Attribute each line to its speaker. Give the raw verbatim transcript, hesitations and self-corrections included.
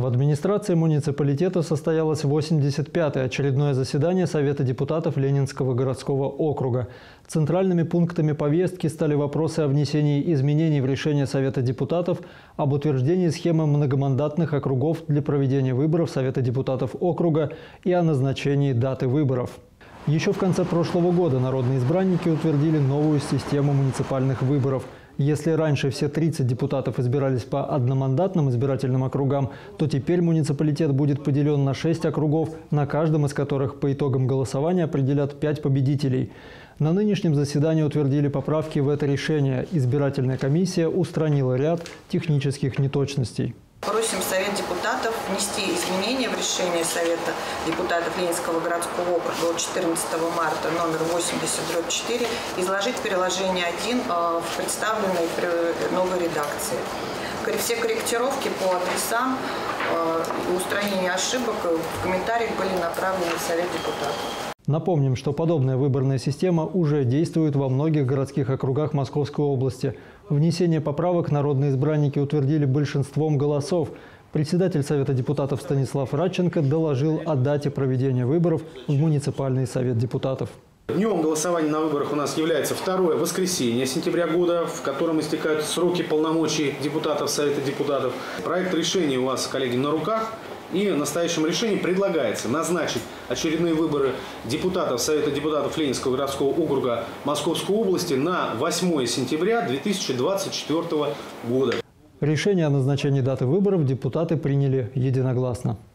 Speaker 1: В администрации муниципалитета состоялось восемьдесят пятое очередное заседание Совета депутатов Ленинского городского округа. Центральными пунктами повестки стали вопросы о внесении изменений в решение Совета депутатов об утверждении схемы многомандатных округов для проведения выборов Совета депутатов округа и о назначении даты выборов. Еще в конце прошлого года народные избранники утвердили новую систему муниципальных выборов. Если раньше все тридцать депутатов избирались по одномандатным избирательным округам, то теперь муниципалитет будет поделен на шесть округов, на каждом из которых по итогам голосования определят пять победителей. На нынешнем заседании утвердили поправки в это решение. Избирательная комиссия устранила ряд технических неточностей.
Speaker 2: Просим Совет депутатов внести изменения в решение Совета депутатов Ленинского городского округа от четырнадцатого марта номер восемьдесят дробь четыре изложить в приложении один в представленной новой редакции. Все корректировки по адресам и устранение ошибок в комментариях были направлены в Совет депутатов.
Speaker 1: Напомним, что подобная выборная система уже действует во многих городских округах Московской области. Внесение поправок народные избранники утвердили большинством голосов. Председатель Совета депутатов Станислав Радченко доложил о дате проведения выборов в муниципальный совет депутатов.
Speaker 3: Днем голосования на выборах у нас является второе воскресенье сентября года, в котором истекают сроки полномочий депутатов Совета депутатов. Проект решения у вас, коллеги, на руках. И в настоящем решении предлагается назначить очередные выборы депутатов Совета депутатов Ленинского городского округа Московской области на восьмое сентября две тысячи двадцать четвёртого года.
Speaker 1: Решение о назначении даты выборов депутаты приняли единогласно.